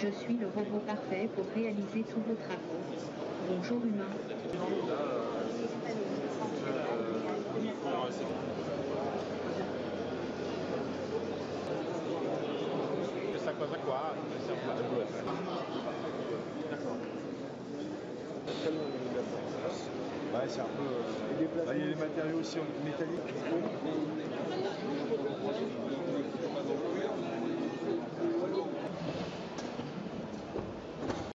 Je suis le robot parfait pour réaliser tous vos travaux. Bonjour humain. Questa cosa qua siamo fare due. D'accord. Ouais, c'est un peu. Il y a des matériaux aussi métalliques.